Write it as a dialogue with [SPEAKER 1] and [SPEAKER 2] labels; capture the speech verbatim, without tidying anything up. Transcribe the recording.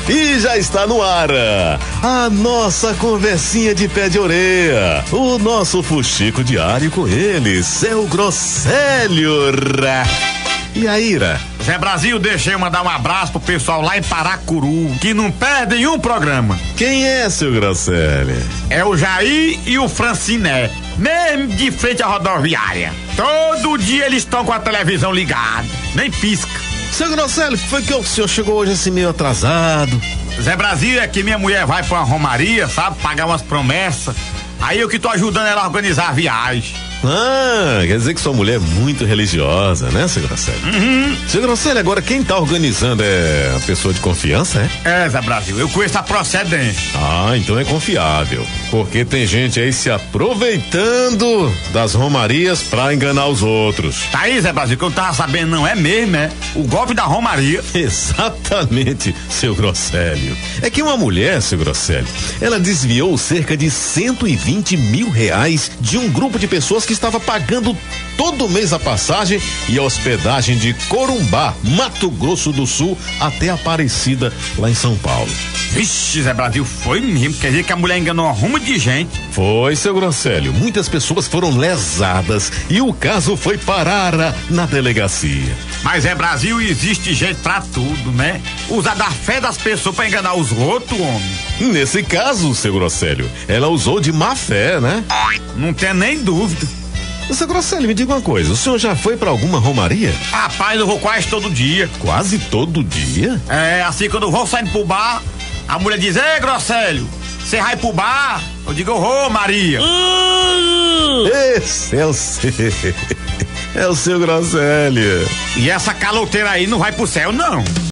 [SPEAKER 1] E já está no ar a nossa conversinha de pé de orelha, o nosso fuxico diário com ele, seu Groselho. E aí, Ira?
[SPEAKER 2] Zé Brasil, deixa eu mandar um abraço pro pessoal lá em Paracuru, que não perdem um programa.
[SPEAKER 1] Quem é, seu Groselho?
[SPEAKER 2] É o Jair e o Franciné, mesmo de frente à rodoviária. Todo dia eles estão com a televisão ligada, nem pisca.
[SPEAKER 1] Seu Groselho, foi que o senhor chegou hoje assim meio atrasado?
[SPEAKER 2] Zé Brasil, é que minha mulher vai pra uma romaria, sabe, pagar umas promessas. Aí eu que tô ajudando ela a organizar a viagem.
[SPEAKER 1] Ah, quer dizer que sua mulher é muito religiosa, né, seu Groselho?
[SPEAKER 2] Uhum.
[SPEAKER 1] Seu Groselho, agora quem tá organizando é a pessoa de confiança, é?
[SPEAKER 2] É, Zé Brasil, eu conheço a procedência.
[SPEAKER 1] Ah, então é confiável, porque tem gente aí se aproveitando das romarias pra enganar os outros.
[SPEAKER 2] Tá aí, Zé Brasil, que eu não tava sabendo, não é mesmo, é? O golpe da romaria.
[SPEAKER 1] Exatamente, seu Groselho. É que uma mulher, seu Groselho, ela desviou cerca de cento e vinte mil reais de um grupo de pessoas que estava pagando todo mês a passagem e a hospedagem de Corumbá, Mato Grosso do Sul, até Aparecida, lá em São Paulo.
[SPEAKER 2] Vixe, Zé Brasil, foi mesmo, quer dizer que a mulher enganou um rumo de gente.
[SPEAKER 1] Foi, seu Groselho, muitas pessoas foram lesadas e o caso foi parar na delegacia.
[SPEAKER 2] Mas é Brasil, existe jeito pra tudo, né? Usar da fé das pessoas pra enganar os outros, homem.
[SPEAKER 1] Nesse caso, seu Groselho, ela usou de má fé, né?
[SPEAKER 2] Não tem nem dúvida.
[SPEAKER 1] Seu Groselho, me diga uma coisa, o senhor já foi pra alguma romaria?
[SPEAKER 2] Rapaz, eu vou quase todo dia.
[SPEAKER 1] Quase todo dia?
[SPEAKER 2] É, assim, quando eu vou saindo pro bar, a mulher diz: ei, Groselho, você vai pro bar? Eu digo: eu vou, Maria.
[SPEAKER 1] Hum, esse é o seu, é o seu Groselho.
[SPEAKER 2] E essa caloteira aí não vai pro céu, não.